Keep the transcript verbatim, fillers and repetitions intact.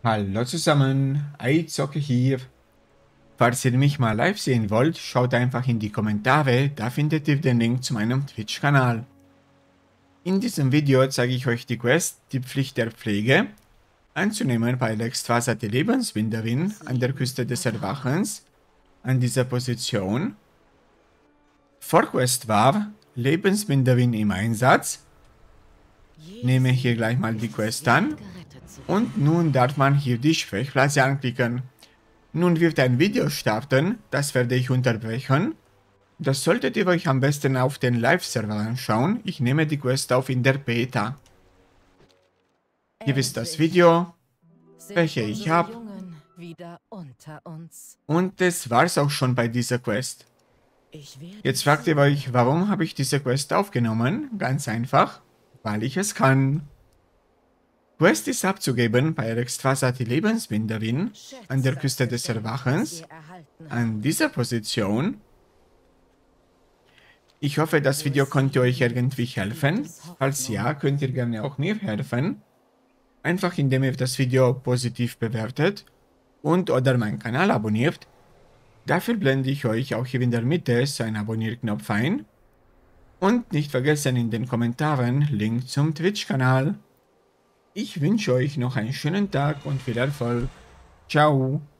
Hallo zusammen, iZocke hier. Falls ihr mich mal live sehen wollt, schaut einfach in die Kommentare, da findet ihr den Link zu meinem Twitch-Kanal. In diesem Video zeige ich euch die Quest, die Pflicht der Pflege, anzunehmen bei der Extrasa die Lebensminderin an der Küste des Erwachens, an dieser Position. Vorquest war Lebensminderin im Einsatz. Nehme hier gleich mal die Quest an. Und nun darf man hier die Sprechblase anklicken. Nun wird ein Video starten, das werde ich unterbrechen. Das solltet ihr euch am besten auf den Live-Server anschauen. Ich nehme die Quest auf in der Beta. Hier ist das Video, welches ich habe. Und das war's auch schon bei dieser Quest. Jetzt fragt ihr euch, warum habe ich diese Quest aufgenommen? Ganz einfach, weil ich es kann. Quest ist abzugeben bei Extrasa die Lebensminderin an der Küste des Erwachens, an dieser Position. Ich hoffe, das Video konnte euch irgendwie helfen. Falls ja, könnt ihr gerne auch mir helfen. Einfach indem ihr das Video positiv bewertet und oder meinen Kanal abonniert. Dafür blende ich euch auch hier in der Mitte so einen Abonnierknopf ein. Und nicht vergessen in den Kommentaren Link zum Twitch-Kanal. Ich wünsche euch noch einen schönen Tag und viel Erfolg. Ciao.